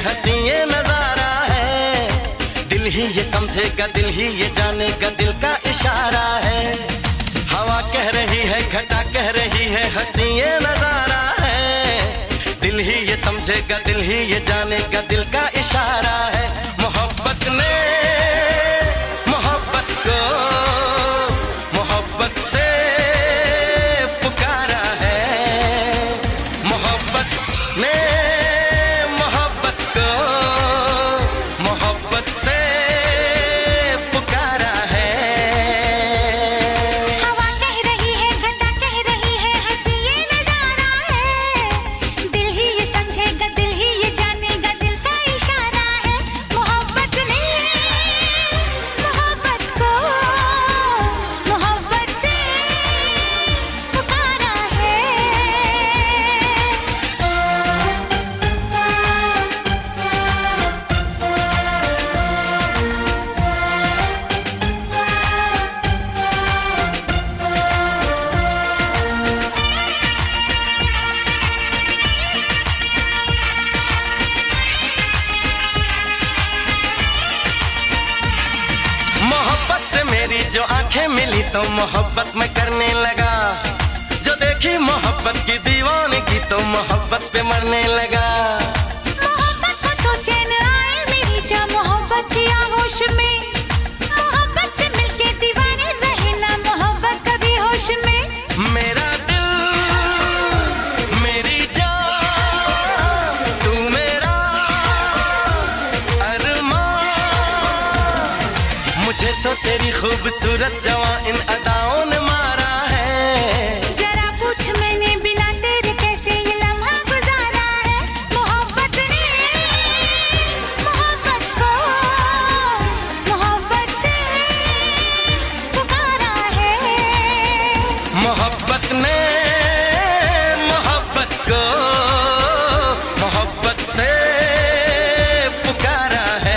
हंसी ये नजारा है। दिल ही ये समझेगा, दिल ही ये जानेगा, दिल का इशारा है। हवा कह रही है, घटा कह रही है, हंसी ये नजारा है। दिल ही ये समझेगा, दिल ही ये जानेगा, दिल का इशारा है। मोहब्बत ने मोहब्बत को मोहब्बत से पुकारा है। मोहब्बत ने मोहब्बत को मोहब्बत से पुकारा है। हवा कह रही है, घटा कह रही है, हंसी ये नजारा है। दिल ही ये समझेगा, दिल ही ये जानेगा, दिल का इशारा है। मोहब्बत ने मोहब्बत को मोहब्बत से पुकारा है। मोहब्बत से मेरी जो आंखें मिली तो मोहब्बत में करने लगा। जो देखी मोहब्बत की दीवानगी तो मोहब्बत पे मरने लगा। मोहब्बत को तो चैन आए मेरी जा मोहब्बत की आगोश में। मोहब्बत से मिलके दीवाने रहे ना मोहब्बत कभी होश में। मेरा दिल मेरी जान तू मेरा अरमान। मुझे तो तेरी खूबसूरत जवां इन अदाओं ने मारा है। जरा पूछ मैंने बिना तेरे कैसे ये लम्हा गुजारा है। मोहब्बत ने मोहब्बत को मोहब्बत से पुकारा है। मोहब्बत ने मोहब्बत को मोहब्बत से पुकारा है।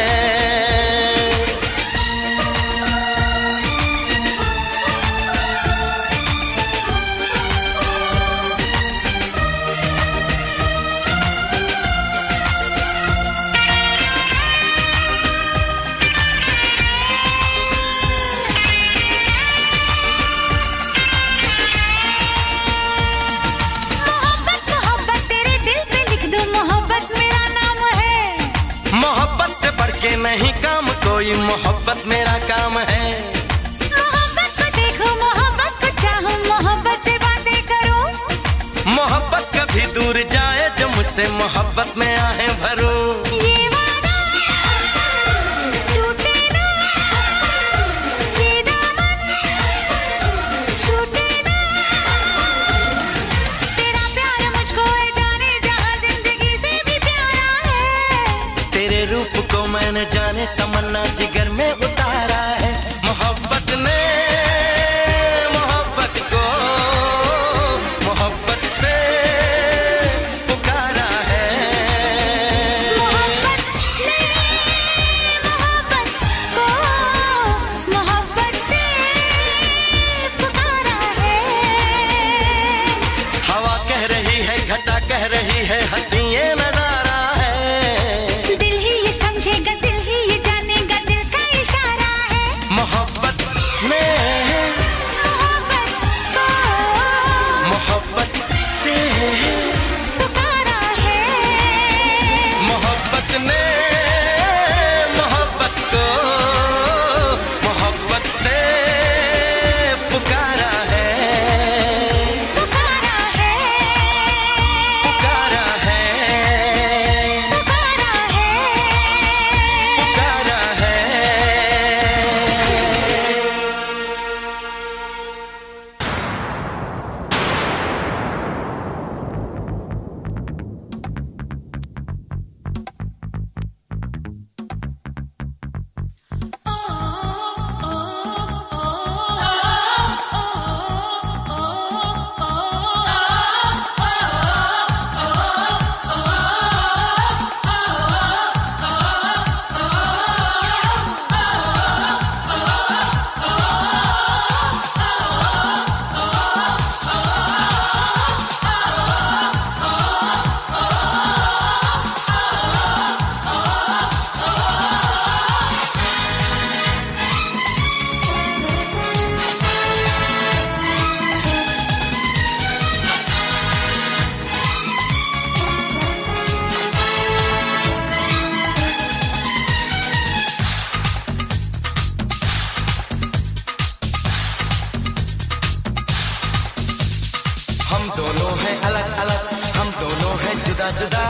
मोहब्बत मोहब्बत तेरे दिल पे लिख दूं, मोहब्बत मेरा नाम है। मोहब्बत से बढ़ के नहीं काम कोई, मोहब्बत मेरा काम है। मोहब्बत को देखो, मोहब्बत को चाहूं, मोहब्बत से बातें करूं। मोहब्बत कभी दूर जाए जो मुझसे मोहब्बत में आहें भरूं। ये वादा टूटे ना, ये दामन छूटे ना। तेरा प्यार मुझको है जाने जहां जिंदगी से भी प्यारा है। तेरे रूप को मैंने जाने तमन्ना जिगर में उतारा है। मोहब्बत ने मोहब्बत को मोहब्बत से पुकारा है। मोहब्बत ने मोहब्बत को मोहब्बत से पुकारा है। हवा कह रही है, घटा कह रही है, हंसी ये नजारा है। दिल ही ये समझेगा, दिल ही ये जानेगा, दिल का इशारा है। मोहब्बत ने मोहब्बत को मोहब्बत से पुकारा है। मोहब्बत ने मोहब्बत को मोहब्बत से पुकारा है। पुकारा है। पुकारा है। जुदा।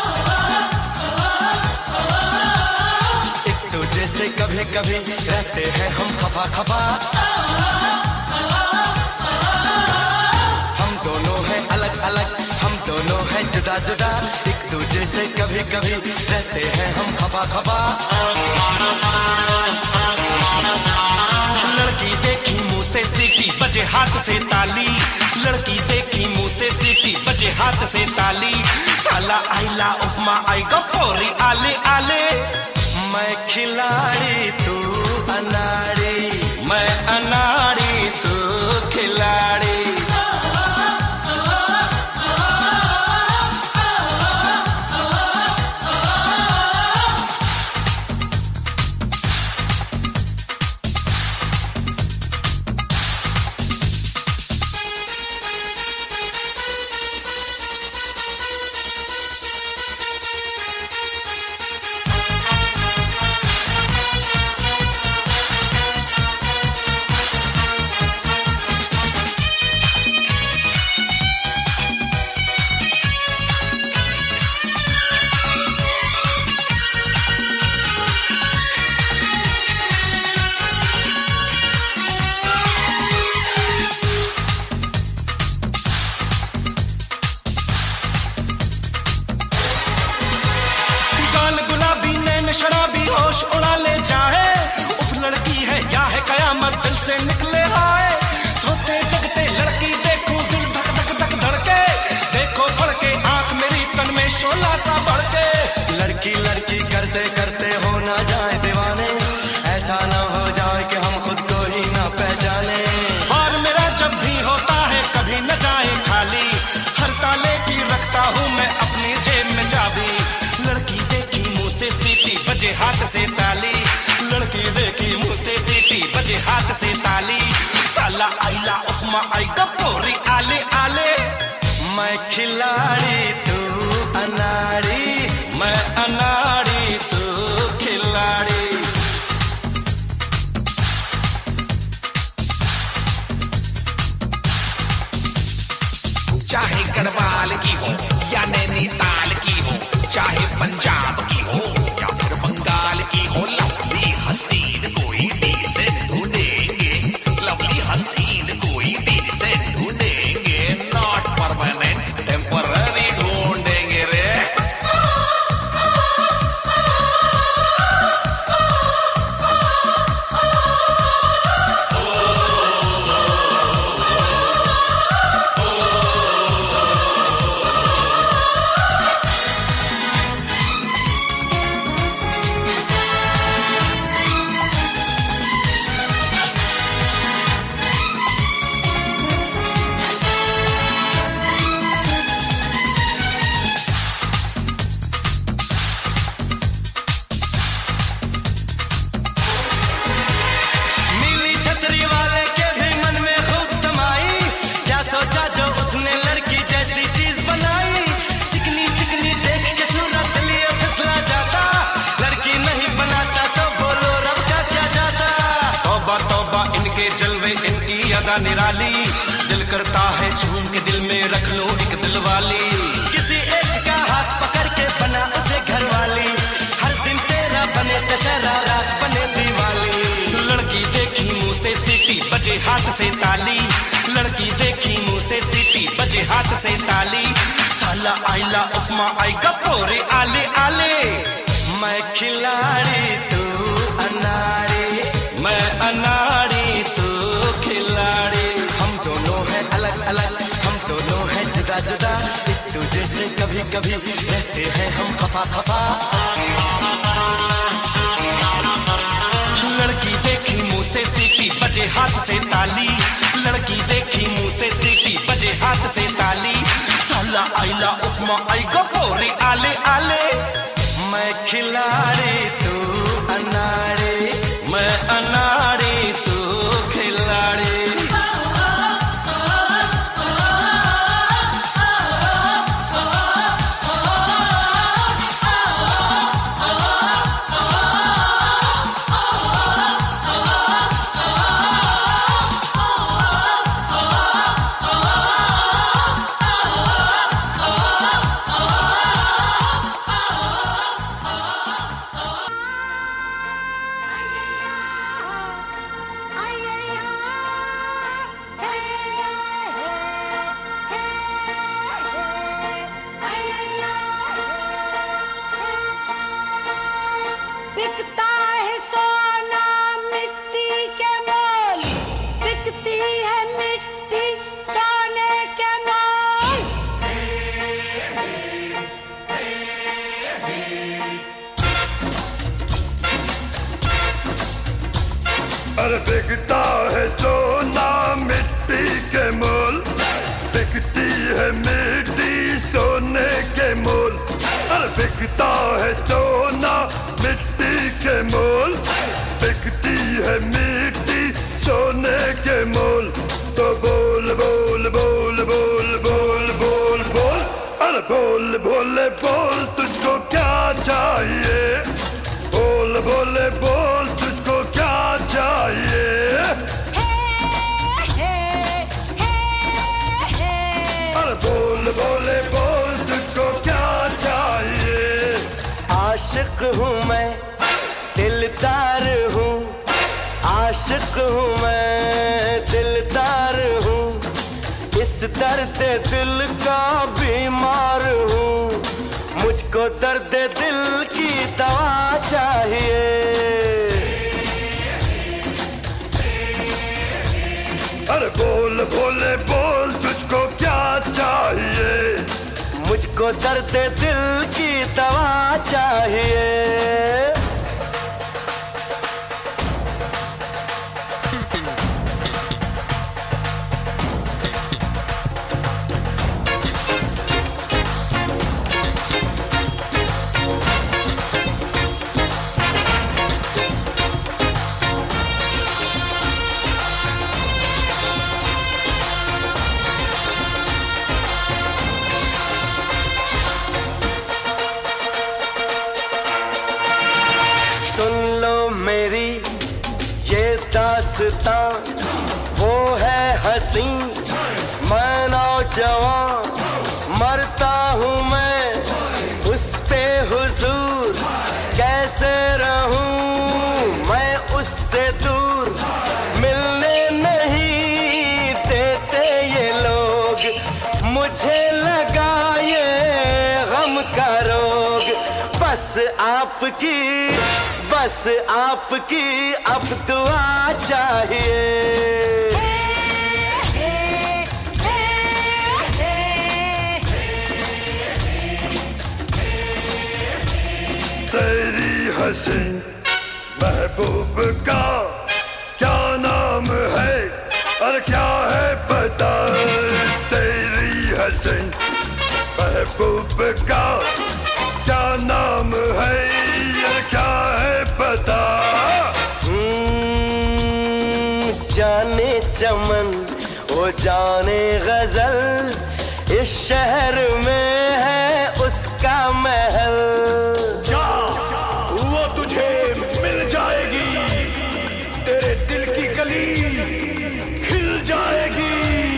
एक दूजे से कभी कभी रहते हैं हम खफा खफा। हम दोनों हैं अलग अलग, हम दोनों हैं जुदा जुदा। एक दूजे से कभी कभी रहते हैं हम खफा खफा। लड़की देखी मुंह से सीटी बजे हाथ से ताली। लड़की देखी मुंह से सीटी बजे हाथ से ताली। साला आइला उपमा आई गपोरी आले आले। मैं खिलाड़ी तू अनाड़ी, मैं अनाड़ी तू खिलाड़ी। शराबी होश उड़ा ले जाए। उफ लड़की है या है कयामत दिल से निकले आए। सोते जगते लड़की देखूं दिल धक धक धक धड़के। देखो फड़के आंख मेरी तन में शोला सा बढ़के। लड़की लड़की करते करते हो ना जाए दीवाने। ऐसा ना हो जाए कि हम खुद को ही ना पहचाने। और मेरा जब भी होता है कभी न जाए खाली। हर ताले की रखता हूँ मैं अपनी जेब में चाबी। लड़की देखी मुंह से सीटी बजे हाथ से ताली। लड़की देखी मुंह से सीटी बजे हाथ से ताली। साला आइला उपमा आई गपोरी आले आले। मैं खिलाड़ी तू अनाड़ी, मैं अनाड़ी तू खिलाड़ी। चाहे गढ़वाल की हो या नैनीताल की हो, चाहे पंजाब की हो या फिर बंगाल की हो, लवली हसीन कोई डिसेंट ढूंढेंगे। लवली हसीन कोई डिसेंट ढूंढेंगे। नॉट परमानेंट टेम्पररी ढूंढेंगे रे। निराली दिल करता है झूम के दिल में रख लो एक दिल वाली। किसी एक का हाथ पकड़ के बना उसे घर वाली। हर दिन तेरा बने दशहरा रात बने दिवाली। लड़की देखी मुंह से सीटी बजे हाथ से ताली। लड़की देखी मुंह से सीटी बजे हाथ से ताली। साला आइला उपमा आई गपोरे आले आले। मैं खिलाड़ी तू अनाड़ी, मैं अनाड़ी तू खिलाड़ी। हम दोनों हैं अलग अलग, हम दोनों हैं जुदा जुदा। एक दूजे से कभी कभी रहते हैं हम खफा खफा। लड़की देखी मुंह से सीटी बजे हाथ से ताली। लड़की देखी मुंह से सीटी बजे हाथ से ताली। साला आइला उपमा आई गपोरे आले आले। मैं खिलाड़ी तू अनाड़ी, मैं अनाड़ी तू खिलाड़ी। अरे बिकता है सोना मिट्टी के मोल, बिकती है मिट्टी सोने के मोल। अरे बिकता है सोना मिट्टी के मोल, बिकती है मिट्टी सोने के मोल। तो बोल बोल बोल बोल बोल बोल बोल, अरे बोल बोले बोल तुझको क्या चाहिए, बोल बोले बोल तुझको क्या चाहिए। अरे बोल बोले बोल तुझको क्या चाहिए। आशिक हूँ मैं, दिलदार हूँ, आशिक हूँ मैं, दिलदार हूँ, इस दर्द दिल का बीमार हूँ, मुझको दर्द दिल की दवा चाहिए। अरे बोल बोले बोल तुझको क्या चाहिए, मुझको दर्द दिल की दवा चाहिए। मेरी ये दास्तां, वो है हंसी मैं नौजवान, मरता हूँ मैं उस पे हुजूर, कैसे रहूँ मैं उससे दूर, मिलने नहीं देते ये लोग, मुझे लगा ये गम का रोग। बस आपकी अब दुआ चाहिए। तेरी हंसी महबूब का क्या नाम है, और क्या है पता। तेरी हंसी महबूब का क्या नाम है, और क्या है पता। जाने चमन वो जाने गजल, इस शहर में है उसका महल। वो तुझे मिल जाएगी, तेरे दिल की गली खिल जाएगी।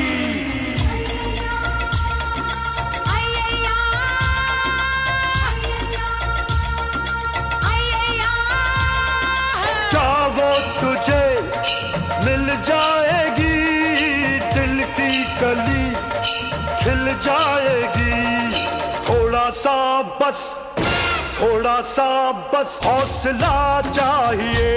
क्या वो तुझे मिल जाएगी, दिल की गली खिल जाएगी। थोड़ा सा बस हौसला चाहिए।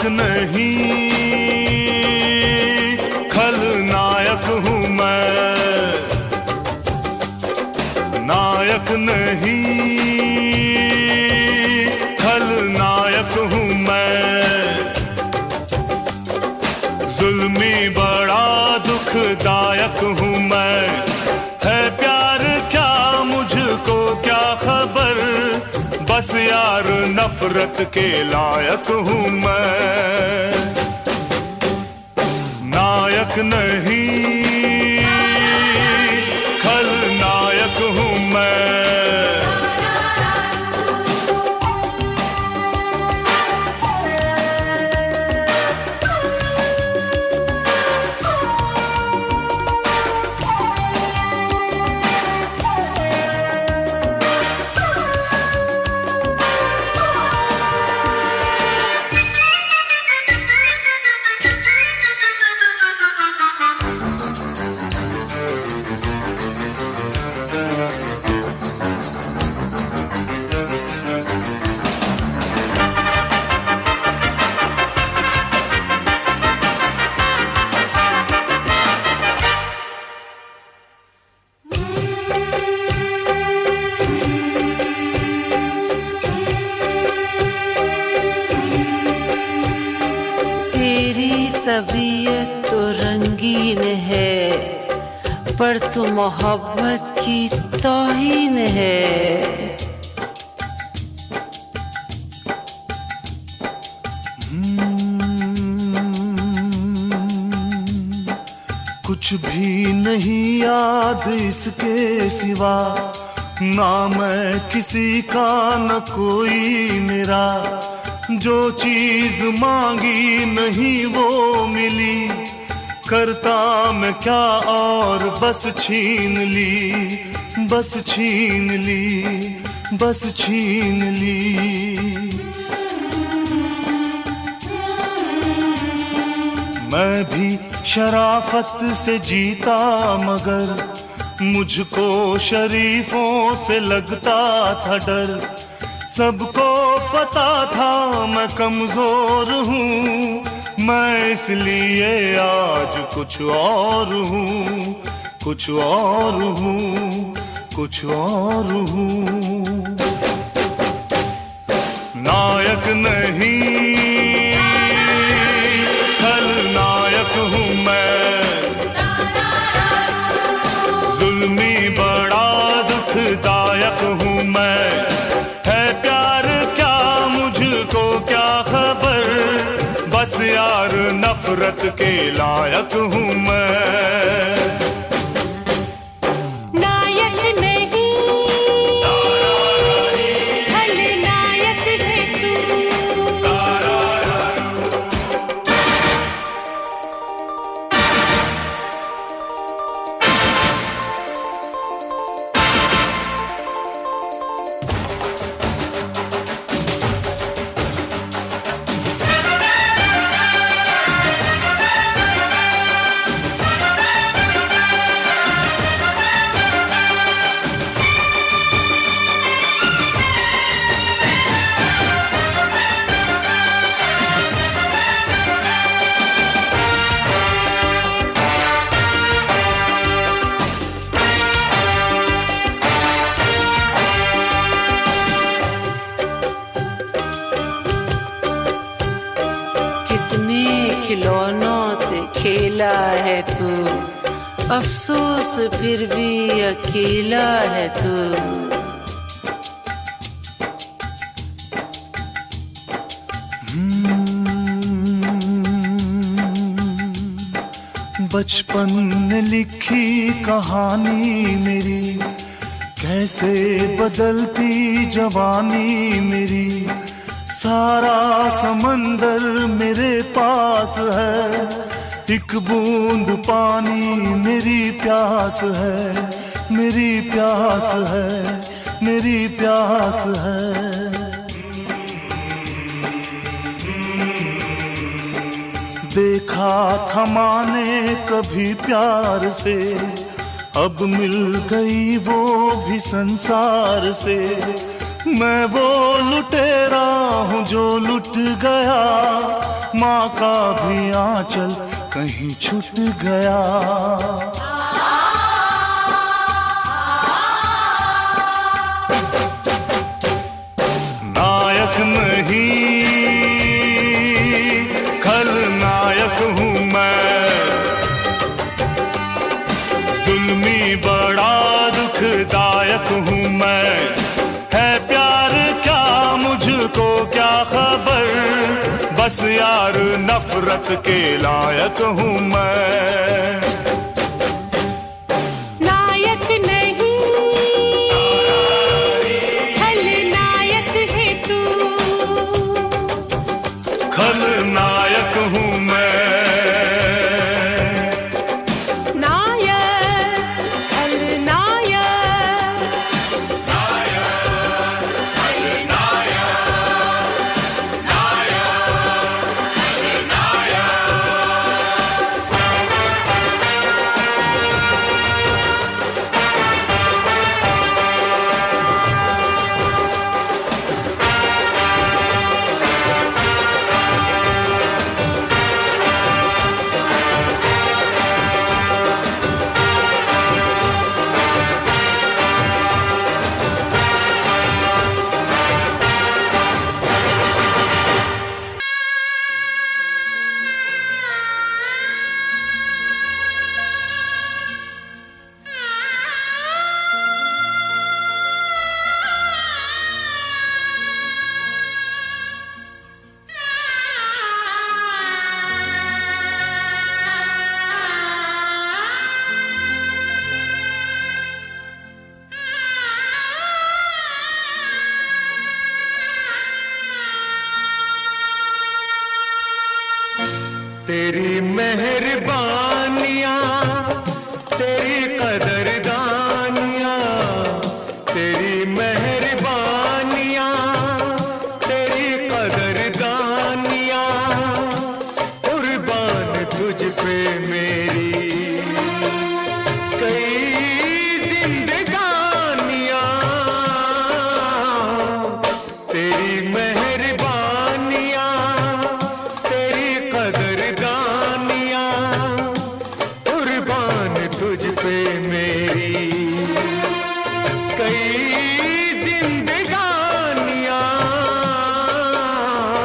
नहीं खलनायक हूँ मैं, नायक नहीं खलनायक हूँ मैं। जुल्मी बड़ा दुखदायक हूँ मैं, है प्यार क्या मुझको क्या खबर, बस यार नफरत के लायक हूँ मैं। नायक नहीं खलनायक हूँ मैं। तबीयत तो रंगीन है, पर तू मोहब्बत की तौहीन है। कुछ भी नहीं याद इसके सिवा, ना मैं किसी का न कोई मेरा। जो चीज मांगी नहीं वो मिली, करता मैं क्या और बस छीन ली, बस छीन ली, बस छीन ली। मैं भी शराफत से जीता मगर मुझको शरीफों से लगता था डर। सबको पता था मैं कमजोर हूँ, मैं इसलिए आज कुछ और हूँ, कुछ और हूँ, कुछ और हूँ। नायक नहीं खलनायक हूँ मैं, जुल्मी बड़ा दुखदायक हूँ मैं। बस यार नफरत के लायक हूँ मैं। नायक नहीं खलनायक है तू। खिलौनों से खेला है तू, अफसोस फिर भी अकेला है तू। बचपन ने लिखी कहानी मेरी, कैसे बदलती जवानी मेरी। सारा समंदर मेरे पास है, एक बूंद पानी मेरी प्यास है, मेरी प्यास है, मेरी प्यास है। देखा था माने कभी प्यार से, अब मिल गई वो भी संसार से। मैं वो लुटेरा हूँ जो लुट गया, माँ का भी आंचल कहीं छूट गया। नायक नहीं खलनायक हूँ मैं, जुल्मी बड़ा दुखदायक हूँ मैं। है प्यार क्या मुझको क्या खबर, बस यार नफरत के लायक हूँ मैं। नायक नहीं खलनायक है तू, खलनायक हूँ मैं। नायक खलनायक, तेरी मेहरबानियां, तेरी कदरदानियां, तेरी मेहरबानियां, तेरी कदरदानियां, कुर्बान तुझ पे मेरी कई जिंदगानियां। तेरी मेहरबानियां, तेरी कदरदानियां, कुर्बान तुझ पे मेरी कई जिंदगानियां।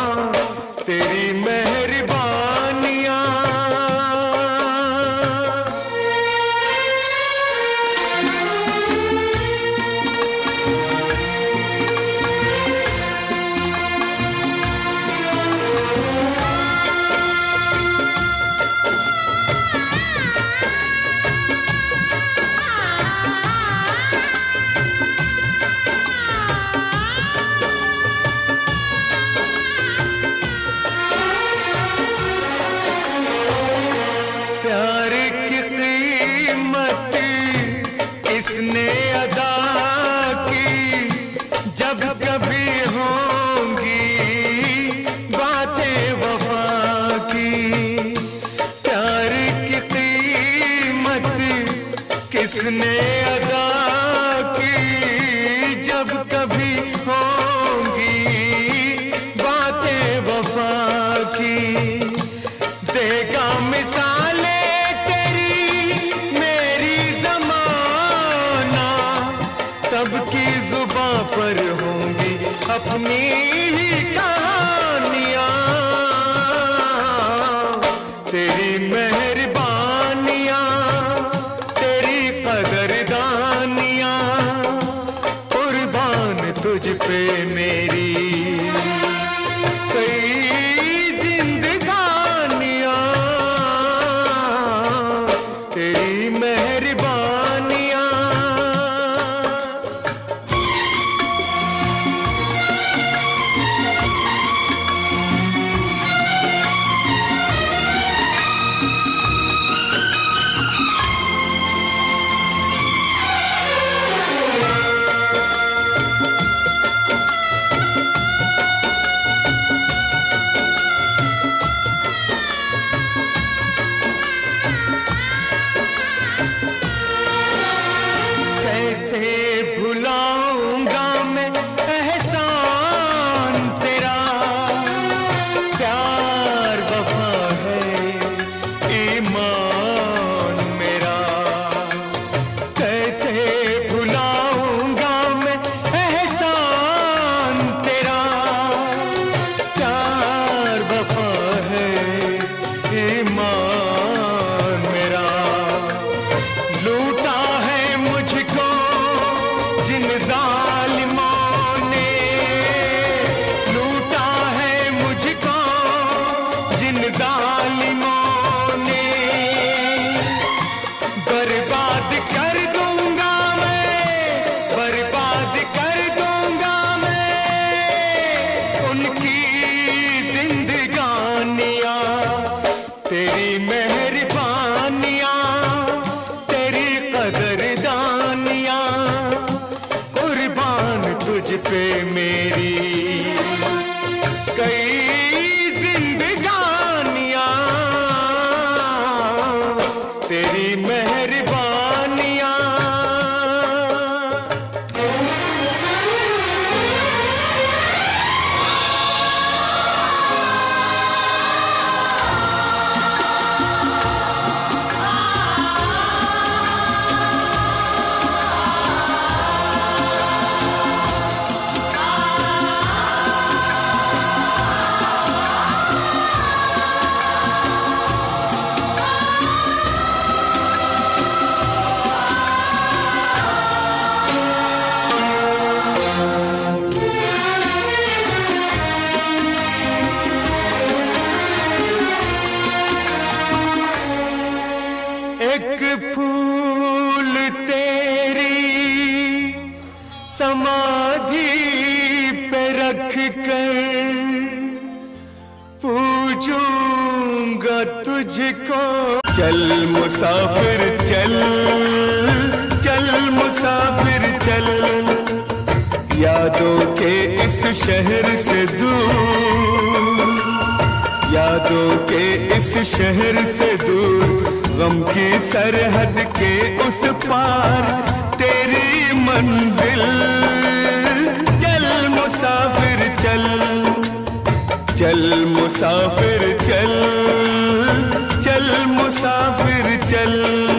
तुझको। चल मुसाफिर चल, चल मुसाफिर चल, यादों के इस शहर से दूर, यादों के इस शहर से दूर, गम की सरहद के उस पार तेरी मंजिल। चल मुसाफिर चल, चल मुसाफिर चल, चल मुसाफिर चल।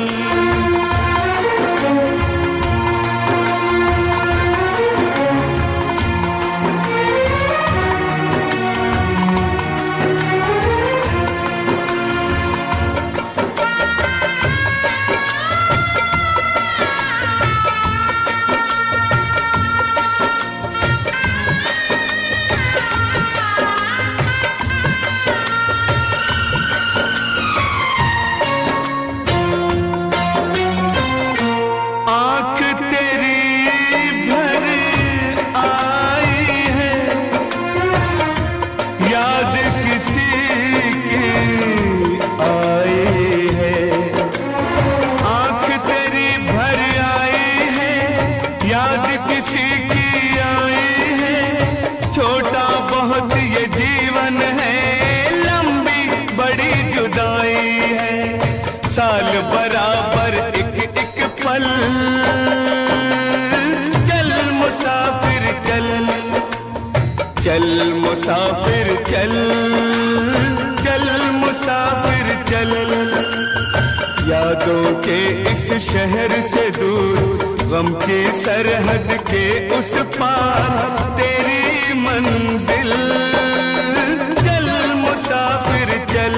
चल मुसाफिर चल, चल मुसाफिर चल, यादों के इस शहर से दूर, गम की सरहद के उस पार तेरी मंजिल। चल मुसाफिर चल।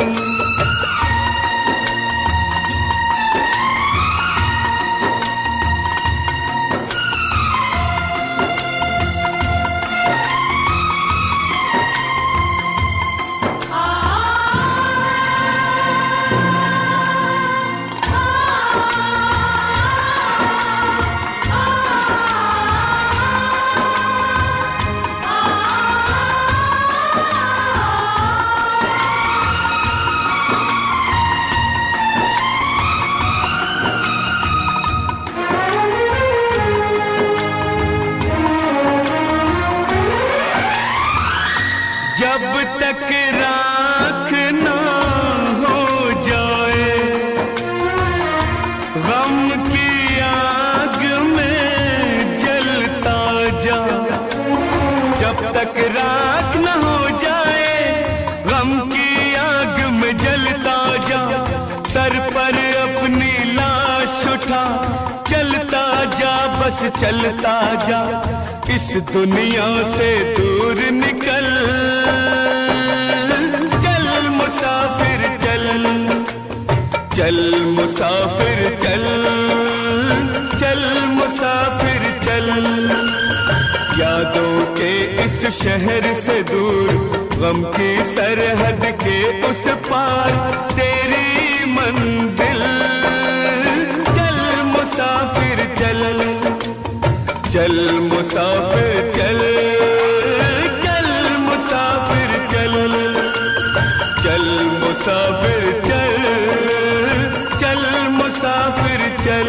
जब तक राख ना हो जाए गम की आग में जलता जा, जब तक राख ना हो जाए गम की आग में जलता जा, सर पर अपनी लाश उठा चलता जा, बस चलता जा, इस दुनिया से दूर निकल। चल मुसाफिर चल, चल मुसाफिर चल, चल मुसाफिर चल, यादों के इस शहर से दूर, गम की सरहद के उस पार तेरी मंजिल। चल मुसाफिर चल, चल मुसाफिर चल, चल मुसाफिर चल, चल मुसाफिर चल, चल मुसाफिर चल।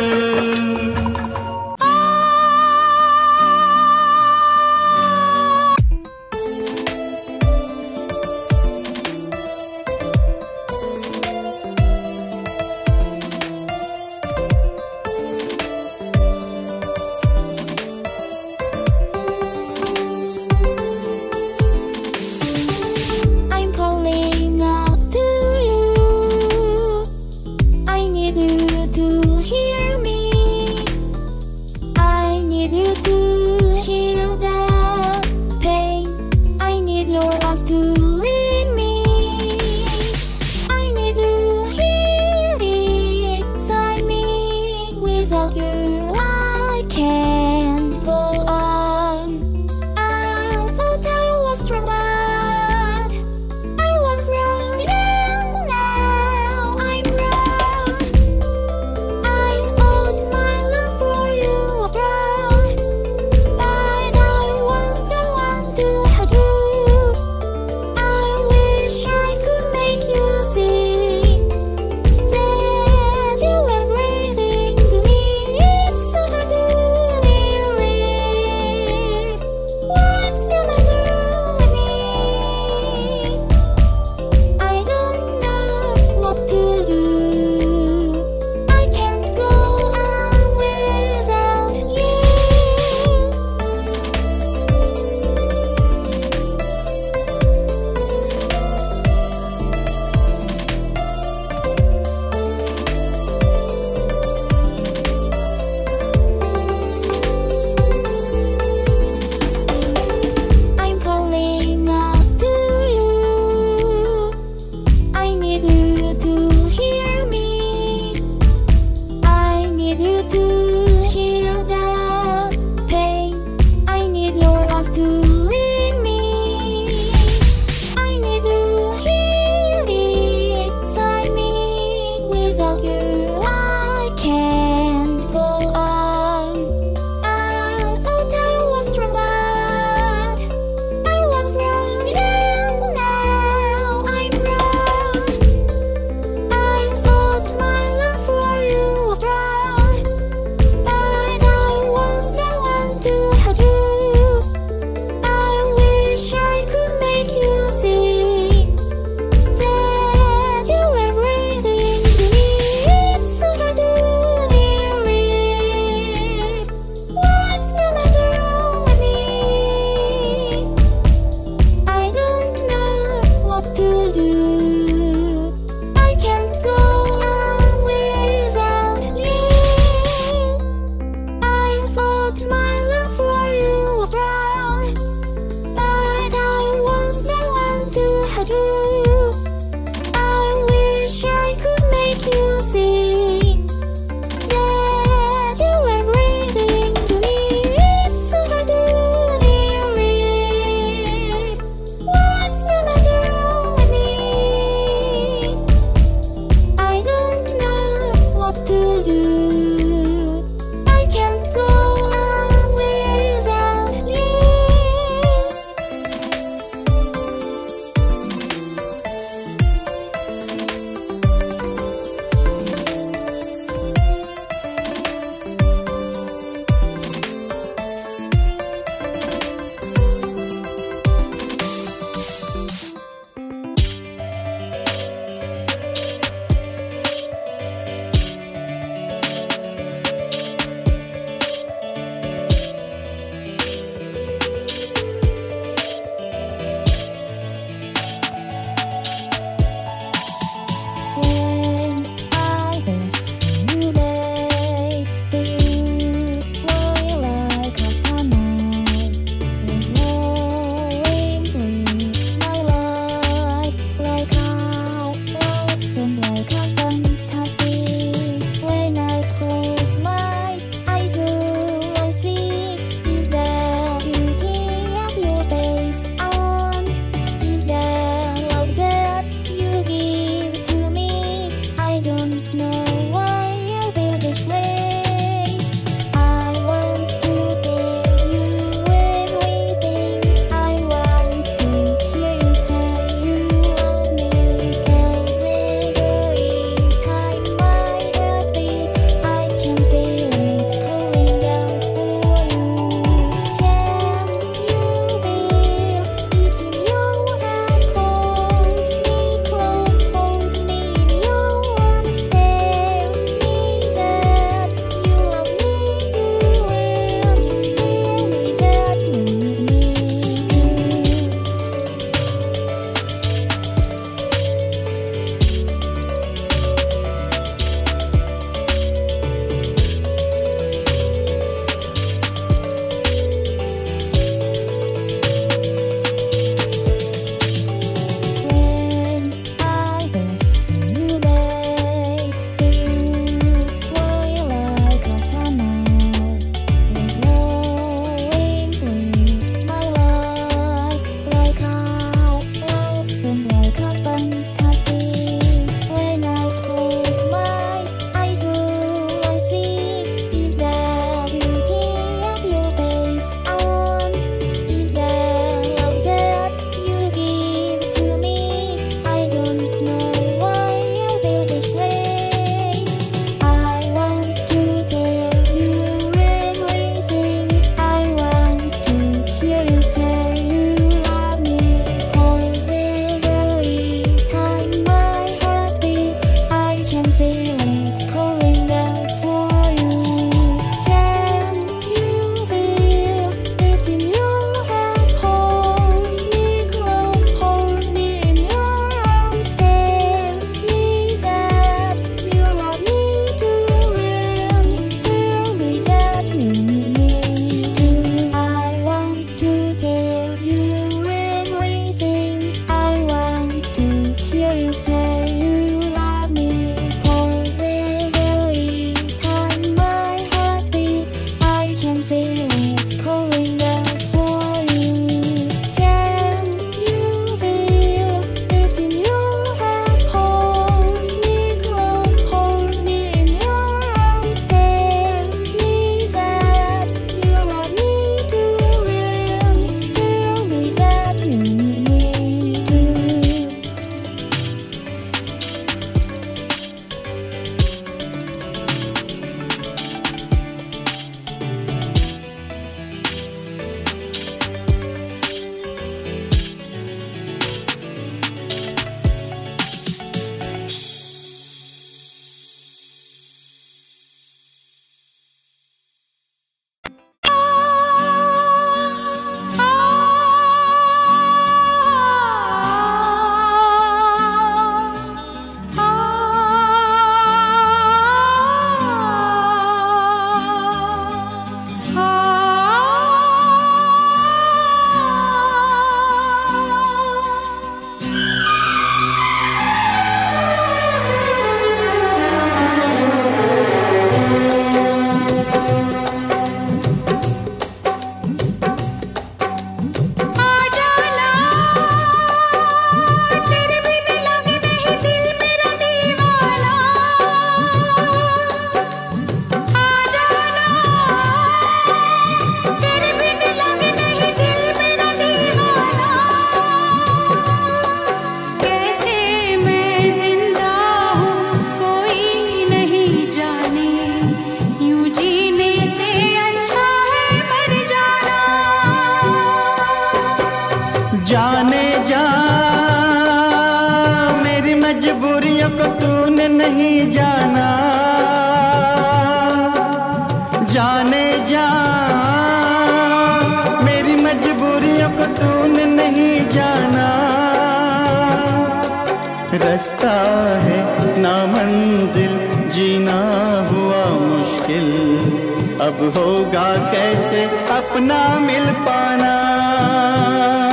रास्ता है ना मंजिल, जीना हुआ मुश्किल, अब होगा कैसे अपना मिल पाना।